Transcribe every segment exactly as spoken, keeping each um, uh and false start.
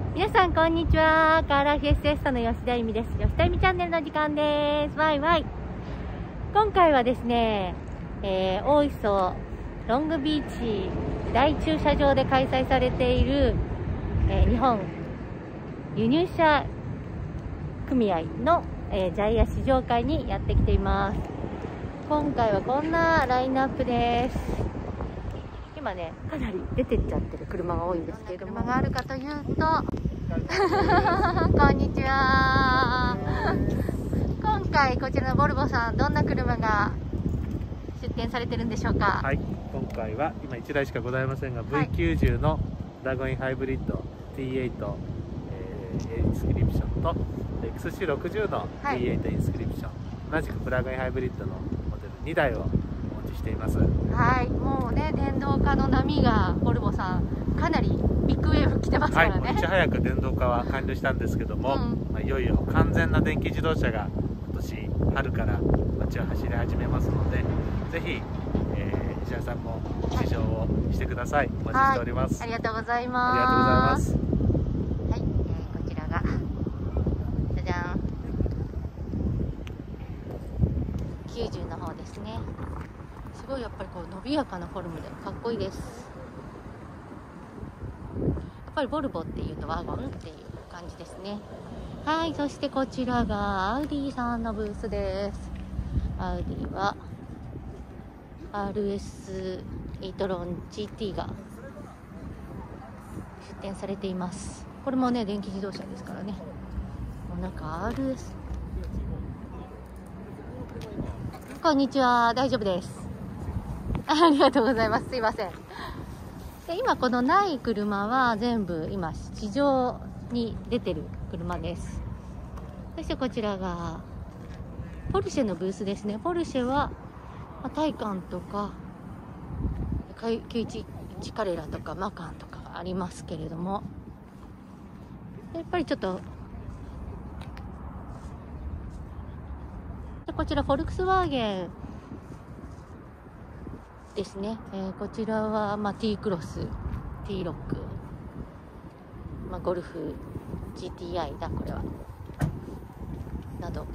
皆さんこんにちは。カーラーフエスエストの吉田由美です。吉田由美チャンネルの時間です。ワイワイ。今回はですね、えー、大磯ロングビーチ大駐車場で開催されている、えー、日本輸入車組合の、えー、ジャイア試乗会にやってきています。今回はこんなラインナップです。今ね、かなり出てっちゃってる車が多いんですけれども、車があるかというとこんにちは。今回こちらのボルボさん、どんな車が出展されてるんでしょうか。 はい、今回は今いちだいしかございませんが、はい、ブイきゅうじゅう のドラゴンインハイブリッド ティーエイト、えー、インスクリプションと エックスシーろくじゅう の ティーエイト インスクリプション、はい、同じくプラグインハイブリッドのモデルにだいをお持ちしています。はい、 もうね、電動化の波がボルボさんかなりビッグウェーブ来てますからね。 はい、いち早く電動化は完了したんですけども、うん、まあ、いよいよ完全な電気自動車が今年春から街を走り始めますので、ぜひ、えー、石原さんも試乗をしてください。お待ちしております。 はい、ありがとうございます。 ありがとうございます。 はい、えー、こちらがじゃじゃんきゅうじゅうの方ですね。すごいやっぱりこう伸びやかなフォルムでかっこいいです。やっぱりボルボっていうとワゴンっていう感じですね。はい、そしてこちらがアウディさんのブースです。アウディは アールエス イートロン ジーティー が出展されています。これもね、電気自動車ですからね。もうなんか アールエス、 こんにちは、大丈夫です。ありがとうございます。すいません。で、今このない車は全部今市場に出てる車です。そしてこちらがポルシェのブースですね。ポルシェは、まあ、タイカンとかきゅういちいちカレラとかマカンとかありますけれども、やっぱりちょっとでこちらフォルクスワーゲンですね。えー、こちらは、まあ、T クロス T ロック、まあ、ゴルフ ジーティーアイ だこれはなど、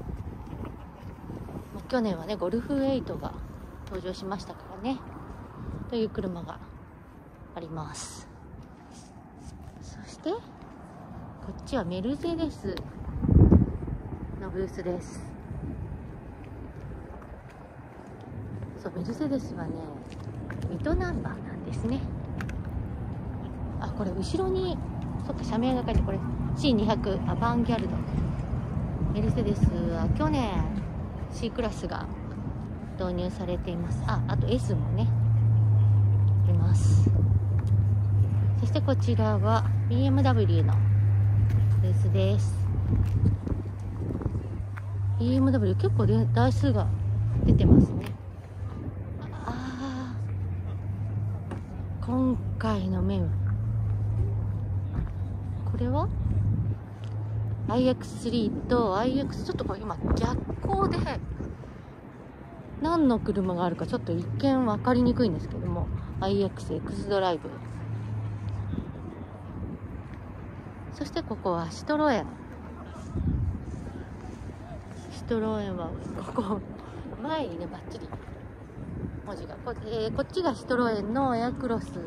まあ、去年はねゴルフエイトが登場しましたからね、という車があります。そしてこっちはメルセデスのブースです。そう、メルセデスはね水戸ナンバーなんですね。あ、これ後ろにそっか社名が書いて、これ シーにひゃく アバンギャルド。メルセデスは去年 C クラスが導入されています。あ、あと S もねいます。そしてこちらは ビーエムダブリュー のブースです。 ビーエムダブリュー 結構で台数が出てますね。あー、今回のメンこれは アイエックススリー と アイエックス、 ちょっとこれ今逆光で何の車があるかちょっと一見分かりにくいんですけども、 アイエックスエックス ドライブ、そしてここはシトロエン。シトロエンはここ前にねバッチリ文字が こ,、えー、こっちがシトロエンのエアクロス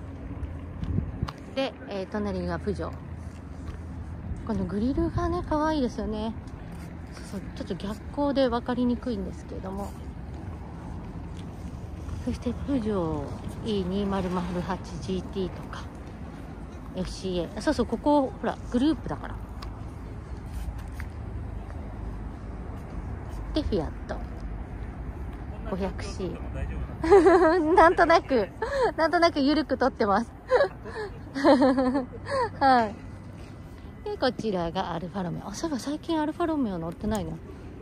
で、えー、隣がプジョー。このグリルがね可愛いですよね。そうそう、ちょっと逆光で分かりにくいんですけれども、そしてプジョー イーにーまるまるはちジーティー とか エフシーエー、 そうそう、ここほらグループだから。でフィアット ごひゃくシー なんとなくなんとなく緩く撮ってますはい。でこちらがアルファロメオ。あ、そういえば最近アルファロメオ乗ってないの。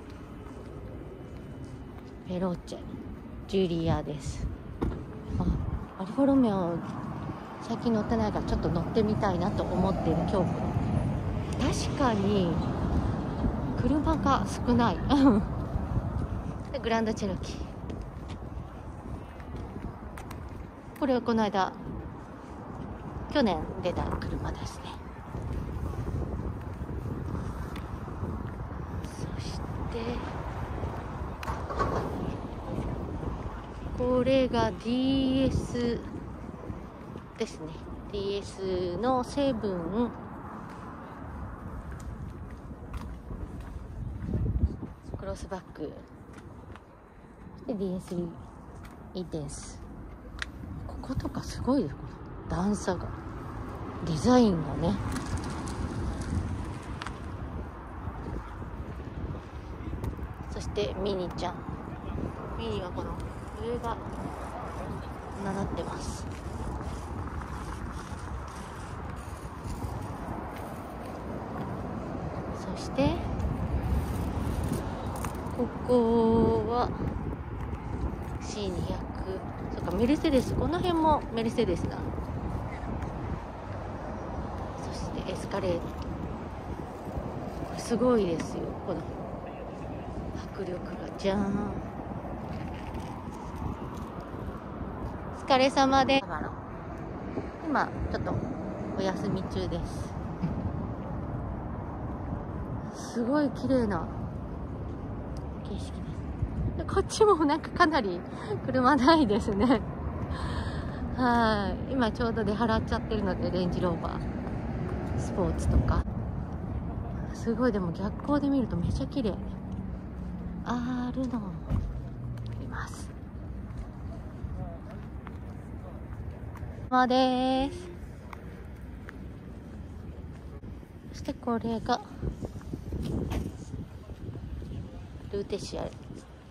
ベローチェジュリアです。あ、アルファロメオ最近乗ってないからちょっと乗ってみたいなと思っている今日。確かに車が少ないでグランドチェロキー、これはこの間去年出た車ですね。 そしてこれが ディーエス ですね。 ディーエス のセブンクロスバックで ディーエススリー インテンス。こことかすごいです。この段差が、デザインがね。そしてミニちゃん、ミニはこの上がななってます。そしてここは シーにひゃく、 そっかメルセデス、この辺もメルセデスだ。そしてエスカレート、これすごいですよ、この迫力が。じゃーん。お疲れ様です。今ちょっとお休み中です。すごい綺麗な景色です。でこっちもなんかかなり車ないですね。はい、今ちょうど出払っちゃってるので、レンジローバースポーツとかすごい。でも逆光で見るとめちゃ綺麗あるのいます。まです。そしてこれがルーテシアル、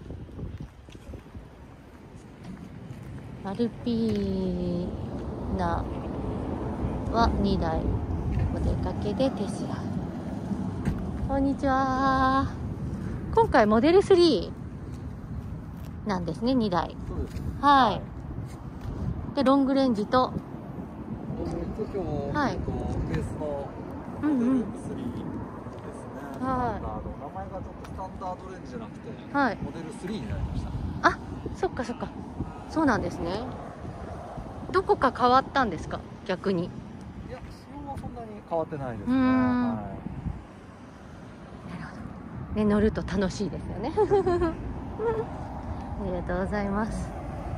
アルピーナはにだいお出かけでテスラ。こんにちは。今回モデルスリーなんですね、にだい。 そうですね。 はい。でロングレンジと、 ロングレンジと今日、 はい、 えっとベースのモデルスリーですね。スタンダード、名前がちょっとスタンダードレンジじゃなくて、 はい、 モデルスリーになりました。 あ、そっかそっか、そうなんですね。どこか変わったんですか、逆に。 いや、仕様はそんなに変わってないですね。 うーん、 はい、 なるほどね、乗ると楽しいですよね。ありがとうございます。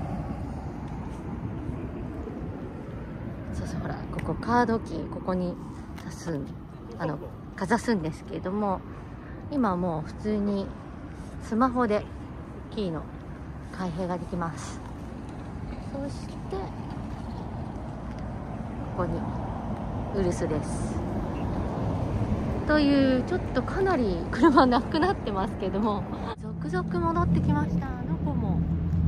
そうそう、ほら、ここカードキーここに足すあのかざすんですけれども、今もう普通にスマホでキーの開閉ができます。そしてここにウルスです。というちょっとかなり車なくなってますけども、続々戻ってきました。どこも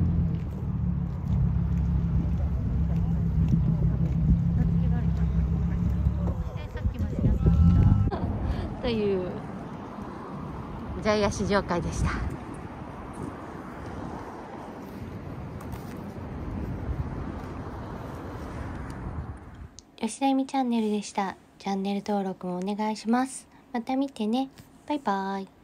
というジャイア試乗会でした。吉田由美チャンネルでした。チャンネル登録もお願いします。また見てね。バイバイ。